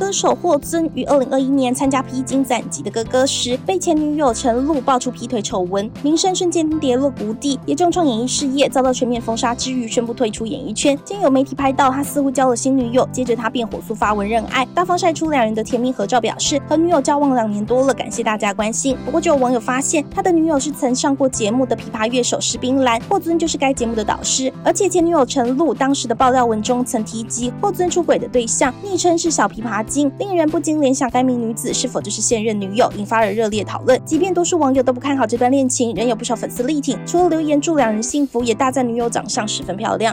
歌手霍尊于2021年参加披荆斩棘的哥哥时，被前女友陈露爆出劈腿丑闻，名声瞬间跌落谷底，也重创演艺事业，遭到全面封杀之余，宣布退出演艺圈。今有媒体拍到他似乎交了新女友，接着他便火速发文认爱，大方晒出两人的甜蜜合照，表示和女友交往2年多了，感谢大家关心。不过就有网友发现，他的女友是曾上过节目的琵琶乐手施冰兰，霍尊就是该节目的导师。而且前女友陈露当时的爆料文中曾提及霍尊出轨的对象，昵称是小琵琶精，令人不禁联想该名女子是否就是现任女友，引发了热烈讨论。即便多数网友都不看好这段恋情，仍有不少粉丝力挺，除了留言祝两人幸福，也大赞女友长相十分漂亮。